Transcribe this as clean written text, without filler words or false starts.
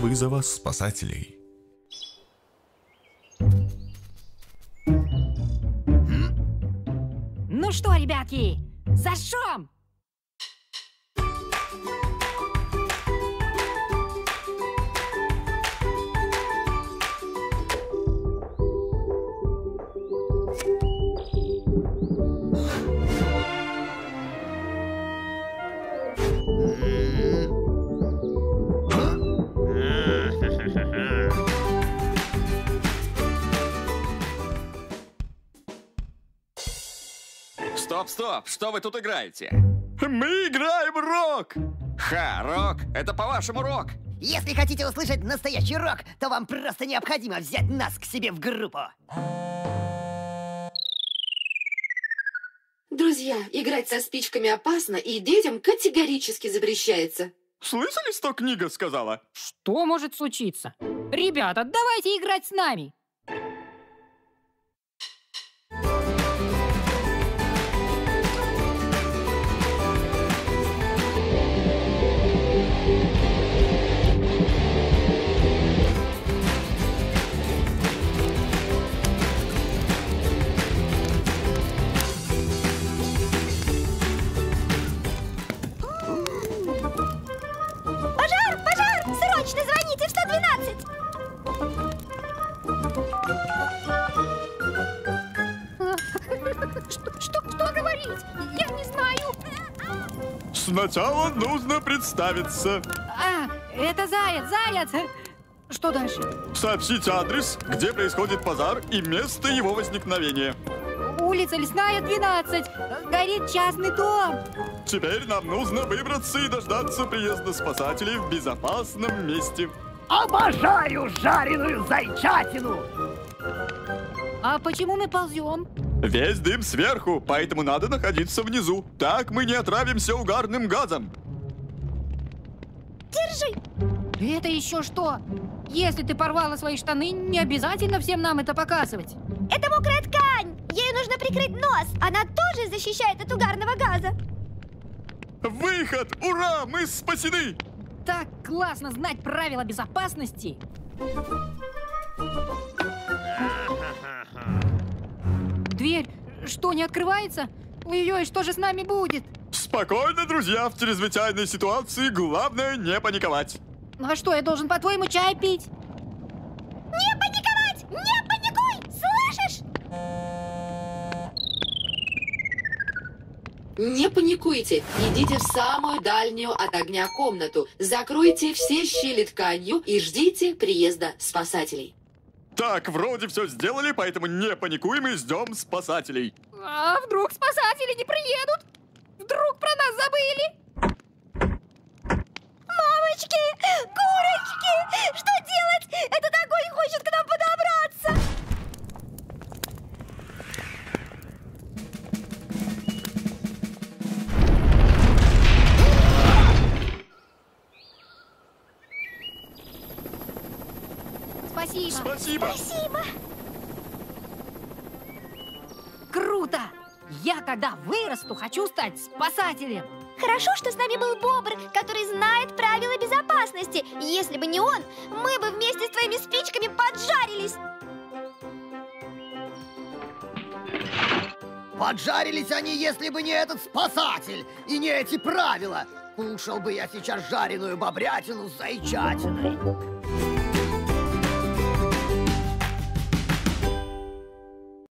вызова спасателей. Ну что, ребятки, зажжем! Стоп, что вы тут играете? Мы играем рок! Ха, рок? Это по-вашему рок? Если хотите услышать настоящий рок, то вам просто необходимо взять нас к себе в группу. Друзья, играть со спичками опасно и детям категорически запрещается. Слышали, что книга сказала? Что может случиться? Ребята, давайте играть с нами! Пожар! Срочно звоните в 112! Что говорить? Я не знаю. Сначала нужно представиться. Это Заяц! Что дальше? Сообщить адрес, где происходит пожар и место его возникновения. Улица Лесная, 12. Горит частный дом. Теперь нам нужно выбраться и дождаться приезда спасателей в безопасном месте. Обожаю жареную зайчатину! А почему мы ползем? Весь дым сверху, поэтому надо находиться внизу. Так мы не отравимся угарным газом. Держи! Это еще что? Если ты порвала свои штаны, не обязательно всем нам это показывать. Это мокрая ткань! Ею нужно прикрыть нос. Она тоже защищает от угарного газа. Выход! Ура! Мы спасены! Так классно знать правила безопасности. Дверь что, не открывается? Ой-ой, что же с нами будет? Спокойно, друзья, в чрезвычайной ситуации главное не паниковать. Ну а что, я должен, по-твоему, чай пить? Не паниковать! Не паникуй! Слышишь? Не паникуйте, идите в самую дальнюю от огня комнату, закройте все щели тканью и ждите приезда спасателей. Так, вроде все сделали, поэтому не паникуем и ждем спасателей. А вдруг спасатели не приедут? Вдруг про нас забыли? Мамочки! Курочки! Что делать? Этот огонь хочет к нам подобраться! Спасибо. Спасибо! Круто! Я, когда вырасту, хочу стать спасателем. Хорошо, что с нами был Бобр, который знает правила безопасности. Если бы не он, мы бы вместе с твоими спичками поджарились. Поджарились они, если бы не этот спасатель и не эти правила. Кушал бы я сейчас жареную бобрятину с зайчатиной.